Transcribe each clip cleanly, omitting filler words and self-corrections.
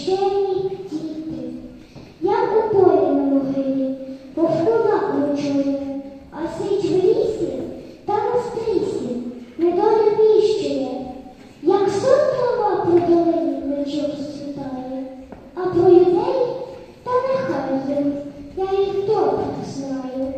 хрещені діти, як у полі на могилі, повтора ночує, а сить в лісі та на стрісі недоля віщує, як сон трава про долині вночі розцвітає, а про людей та нехай їм, я їх добре знаю,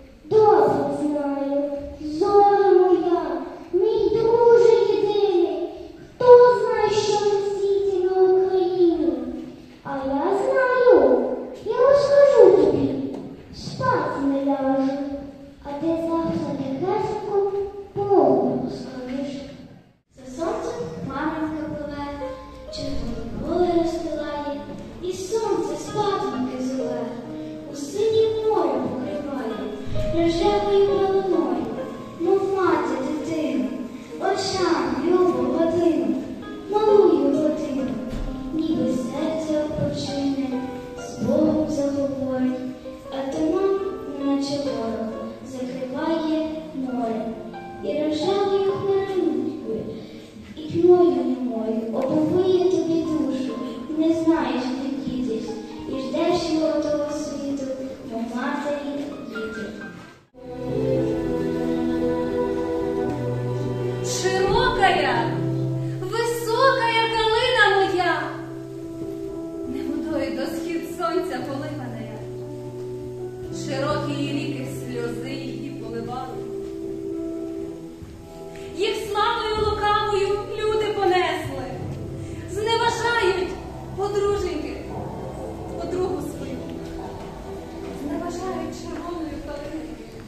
зоре моя, мій друже єдиний, хто знає, що на світі на Україні? А я знаю, я розкажу тобі, спати не ляжу, а ти завтра тихесенько повну розкажеш. За сонцем хмаринка пливе, червоні голи розстилає, і сонце спатоньки зове, у синє море покриває, рожевою пеленою, мов мати дитину, очам любу годину, малую годину, ніби серце опочине, з Богом заговорить, а туман, неначе ворог, закриває море, і рожевою хмаринкою, і тьмою немою оповиє тобі душу, не знаєш, де дітись, і ждеш його того світу, мов матері діти. Широкая, високая калина моя, не водою до схід сонця поливаная, широкі її ріки сльози її поливали. Їх славою лукавою люди понесли, зневажають подруженьки, подругу свою, зневажають червоною калиною.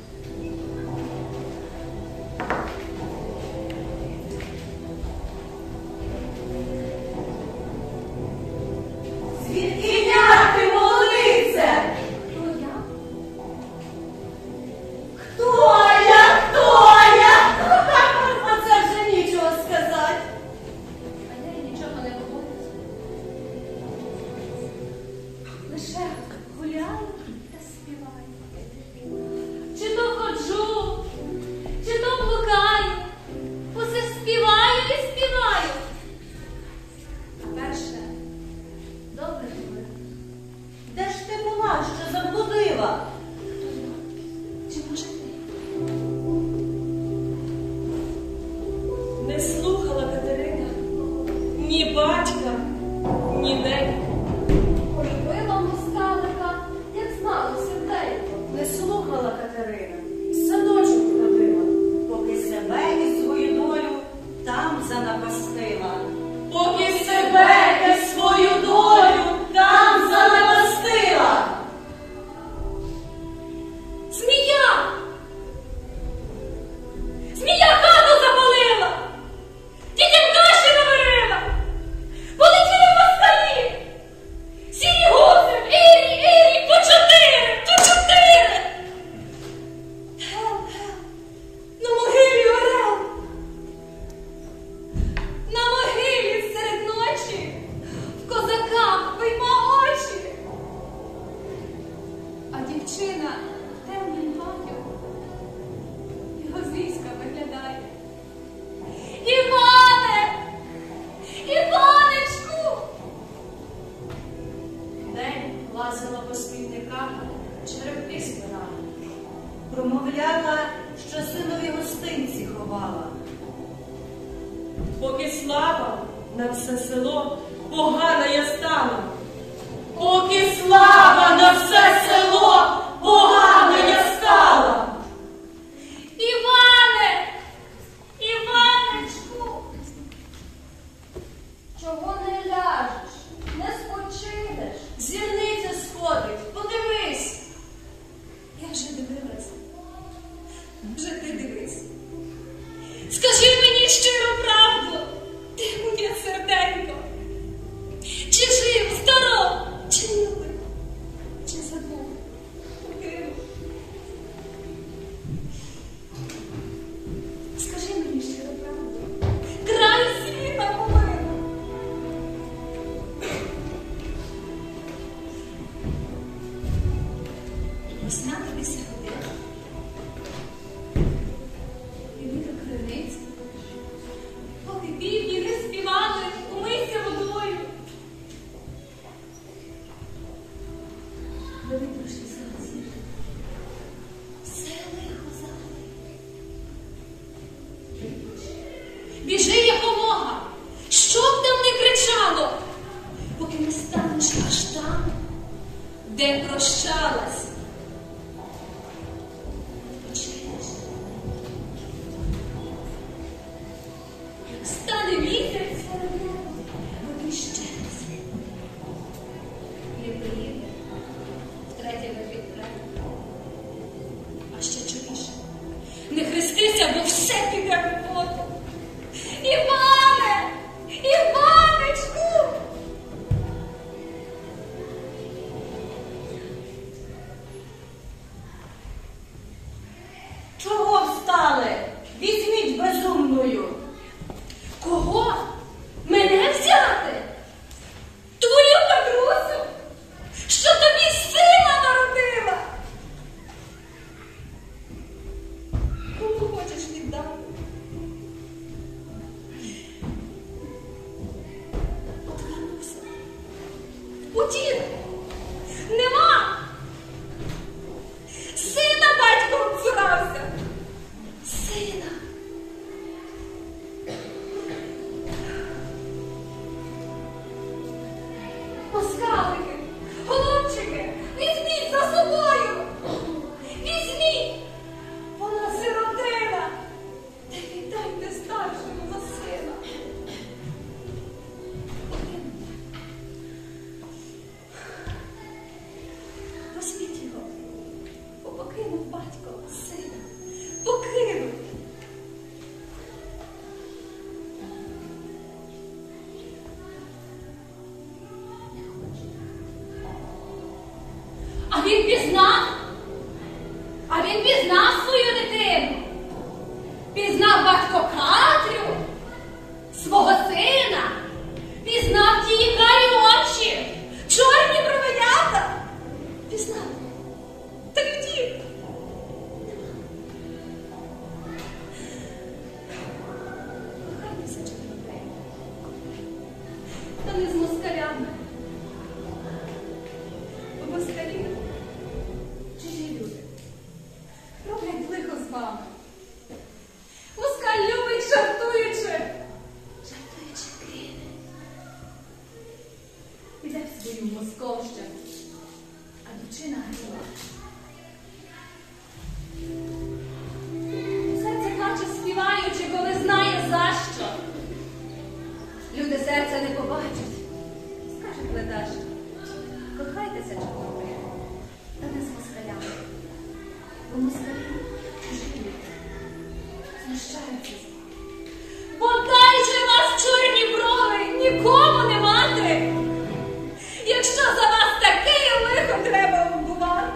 Звідкиля ти, молодице? Хто я? Хто я? Хто я? А це вже нічого сказати. А я й нічого не говорю. Лише гуляю та співаю. Чи то ходжу, чи то блукаю, усе співаю і співаю. А перше, добре говорю. Де ж ти була, що заблудила? Чи може ти? Не слухала Катерина ні батька, ні неньки. Полюбила москалика, як знала серденько. Не слухала Катерина, в садочок ходила, поки себе і свою долю там занапастила. Поки себе і свою долю там занапастила. Змія! Змія хату запалила! Дітям каші наварила! Полетіли москалі! Сірі гуси, ірі, по чотири! Гел, на могилі орел! На могилі серед ночі в козака вийма очі! А дівчина темним платьем його з війська виглядає. Іване! Іванечку! День лазила по смітниках, черепки збирала. Промовляла, що синові гостинці ховала. Поки слава на все село погана я стала. Поки слава на все село погана я стала. Іване! Іванечку! Чого не ляжеш? Не спочинеш? Зірниця сходить, подивись. Я вже дивилась. Вже ти дивись. Скажи мені щиру правду, ти моє серденько. де прощалась. Почуєш? Як стане місяць, буде ще раз. Не приїде, втретє не підпре. А ще чуєш? Не хрестися, бо все піде в воду. Іване! Іванечку! Чого встали? Візьміть безумною. Кого? Мене взяти? Твою Петрусю? Що тобі сина народила? Кому хочеш віддам? Отвернувся. Утік! Нема! Сина батько обцурався! Сина! Москалики, голубчики, візьміть за собою! Візьміть! Вона сиротина! Та віддайте старшому за сина! Возьміть його, бо покинув батько сина. Покинув! А він пізнав? А він пізнав свою дитину? Пізнав батько Катрю? Свого сина? Пізнав ті карі очі? Чорні бровенята? Пізнав? Та втік. Кохайтеся, чоловіки. Та не з москалями. Бо москалі чужі люди. Роблять лихо з вами. Москаль любить, жартуючи. Жартуючи кине. Піде в свою Московщину. А дівчина гріла. Серце плаче співаючи, коли знає за що. Люди серця не побачать. Скаже гледач. Кохайтеся, чоловіки, та не з москалями. Бо москалі чужі люди. Знущаються з вас. Подай же вас, чорні брови, нікому не мати. Якщо за вас таке лихо треба вбувати.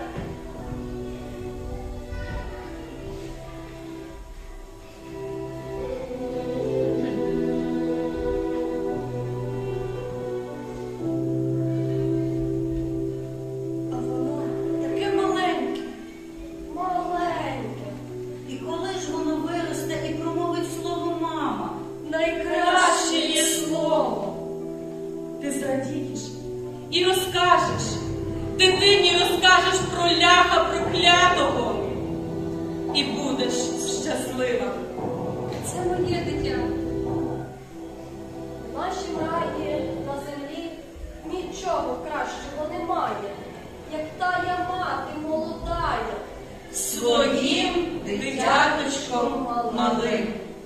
А воно таке маленьке. Маленьке, І коли ж воно виросте і промовить слово «мама»? найкраще є слово. Ти зрадієш і розкажеш, дитині розкажеш про ляха проклятого і будеш щаслива. Це моє дитя. В нашім раї на землі нічого кращого немає, як тая мати молодая. Своїм дитяточком малим.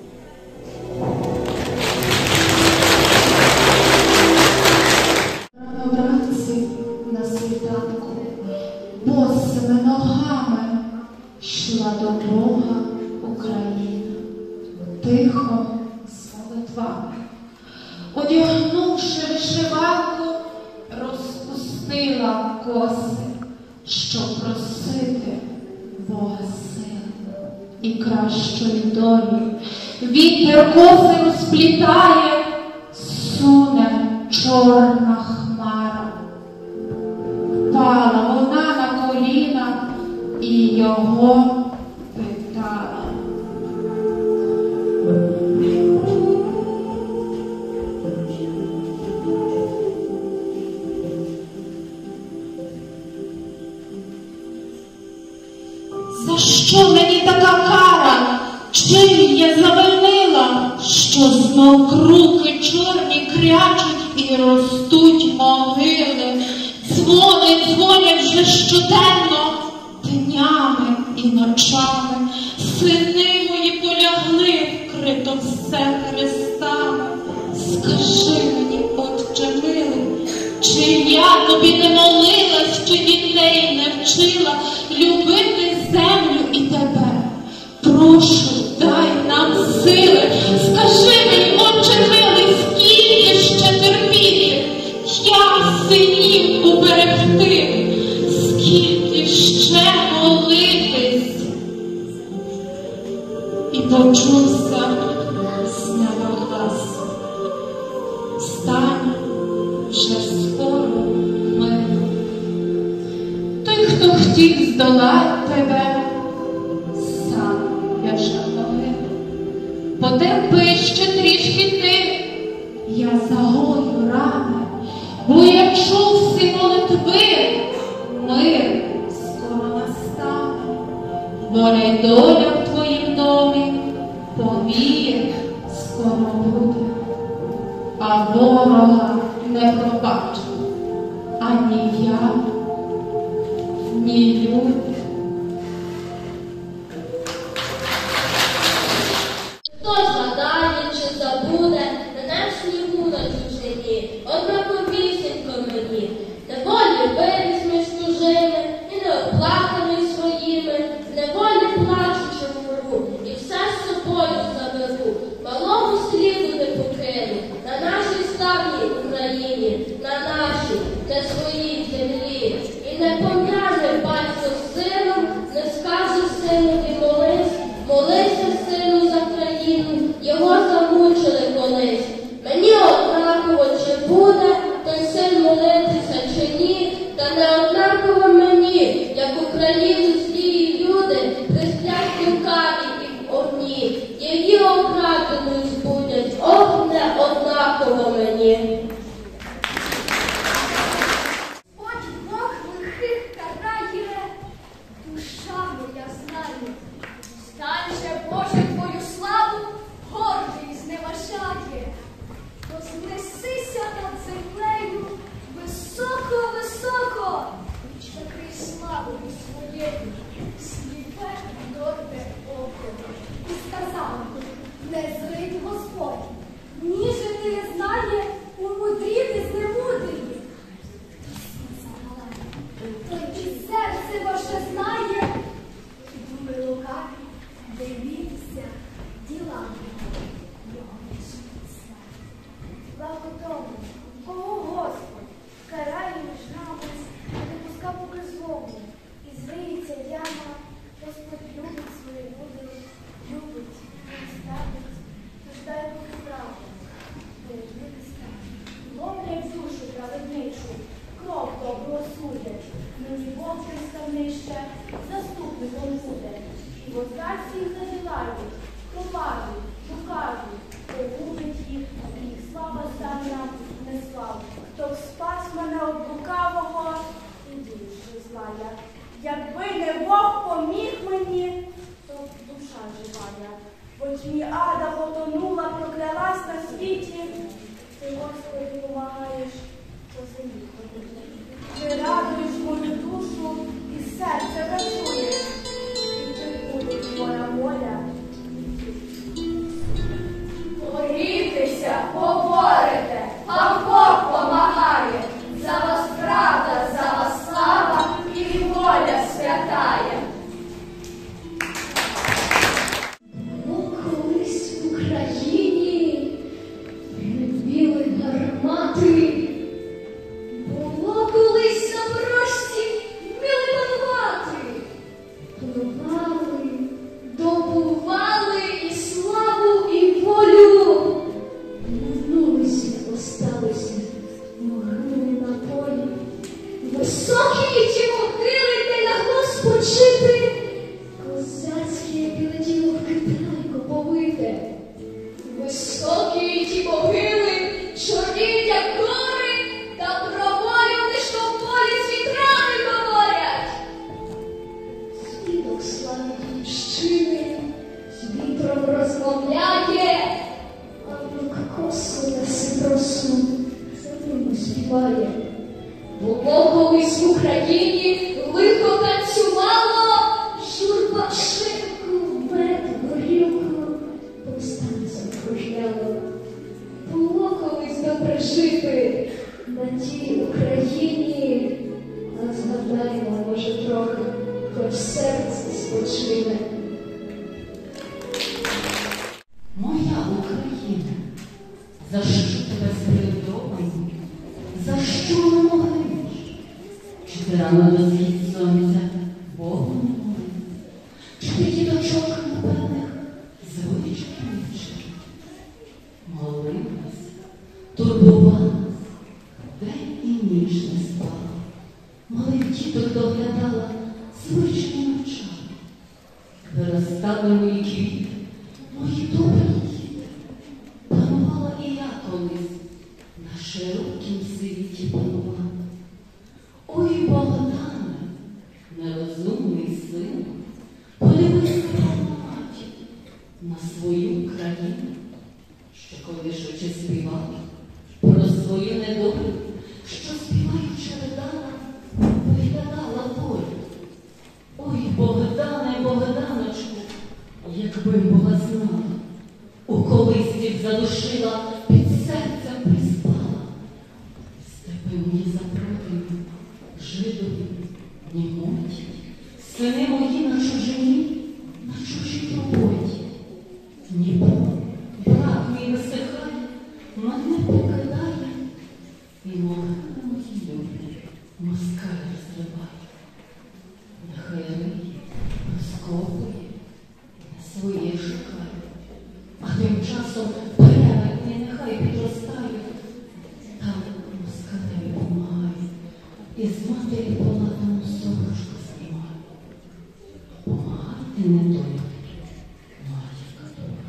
Рано вранці на світанку босими ногами йшла до Бога Україна, тихо з молитвами. Одягнувши вишиванку, розпустила коси, щоб просити Бога сили і кращої долі. Вітер коси розплітає, суне чорна хмара. Впала вона на коліна і його питала. За що мені така кара? Чим я завинила, що знов круки чорні крячуть і ростуть могили? Дзвонять вже щоденно, днями і ночами. Сини мої полягли, вкрито все хрестами. Скажи мені, Отче милий, чи я тобі не молилась, чи дітей не вчила любити землю і тебе? Прошу, дай нам сили, скажи мені, Отче милий, скільки ще терпіти, як синів уберегти, скільки ще молитись. І почувся з неба глас: стань, вже скоро мир. Той, хто хотів здолати тебе, сам в'яже ноги. Потерпи ще трішки ти, я загою рани, бо я чув всі молитви, мир скоро настане. Воля й доля в твоїм домі, повір, скоро буде. А ворога не пробачу ані я, ні люди. Хто згадає чи забуде на наш снігу на чужині, однако пісенько мені, неволі виріс з чужими і не оплаканий своїми, неволі плачучи вмру, і все з собою заберу, малому сліду не покину, на нашій славній Україні, на нашій, на своїй землі, і не пом'яне батько з сином, не скаже синові молись, молися, сину, за країну, його замучили колись. Мені однаково, чи буде той син молитися, чи ні, та не однаково мені, як Україну злії люди, присплять лукаві і в огні, її окраденою збудять, ох, не однаково мені. Хоч Бог лихих карає, душа моя знає. Стань же, Боже, твою славу, гордий зневажає. Вознесися над землею високо-високо, і закрий славою своєю, сліпе горде око. І сказав: не зрить Господь, ніже ти знає у мудрі знемудрі. Той і серце ваше знає, думи лукаві, дивіться ділами його вічніться. Слава тому, кого Господь карає між нами, не пуска поки злому, і зриється яма. Господь любить свої люди, любить, не ставить, тож дай Богу правду, не ставить. Ловлять душу праведничу, кров доброго судять, нині Бог представнище, заступником буде. І воздасть їх наділають, кроваві, лукаві, погубить їх, і їх слава стане нам не славу. Хто спас мене від лукавого, і душа злая. Якби не Бог поміг мені, то душа живая. Бо тьмі ада потонула, проклялась на світі. Ти, Господи, помагаєш по землі ходити. Ти радуєш мою душу і серце рачуєш. І ти буде твоя воля. Борітеся, говорите, а Бог помагає. За вас правда, за вас слава і воля святая. Колись в Україні ревіли гармати. Було колись на прошці вміли панувати. Пливали, добували і славу, і волю. Вернулися, осталися могили на полі. Високі ті могили, де лягло спочити. Козацьке біле тіло в Китай коповите. Високі ті могили, чорні, як гори, та про волю лиш в полі з вітрами говорять. Свідок слави дівщини з вітром розмовляє, а внук косу несе росу, за ним співає. Було колись в Україні, лихо танцювало, журба шибку, мед, горілку, повстанцям кружляло. Було колись добре жити на тій Україні, а згадаймо, може, трохи, хоч серце спочине. Моя Україна, за що тебе зрядовані, за що не могиш? Чи ти рано до схід сонця Богу не молив? Чи ти діточок напевних звички вчив? Молилась, турбувалась, день і ніч не спала, малих діток доглядала, звички навчала. Виростали мої квіти, мої добрі діти, панувала і я колись, на широкім світі панувала. Ой, Богдане, нерозумний син, подивися на матір, на свою країну, що колишучи співала про свою недолю, що співаючи ридала, виглядала волю. Ой, Богдане, Богданочку, якби була знала, у колисці задушила, під серцем приспала. Степи мої запротивні, жидові, німоті, сини мої на чужині, на чужій роботі. Дніпро, брат мій висихає, мене покидає, і могили мої люди москаль розриває. Нехай риє, розкопує, не своє шукає, а тим часом перевертні нехай підростають. Там москалеві помагає, і з матері полатану сорочку знімає. Помагати не той, матірка дома.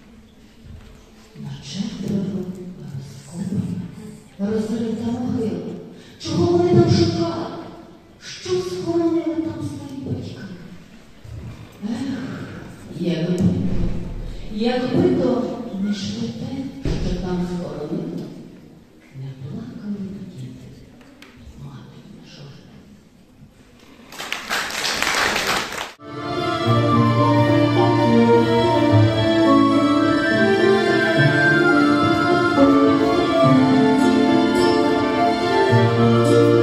На четверо розкопана, розрита могила. Чого вони там шукали? Що схоронили там старі батьки? Якби то не йшли те, що там схоронили, не плакали б діти, мати не жодна. Thank you.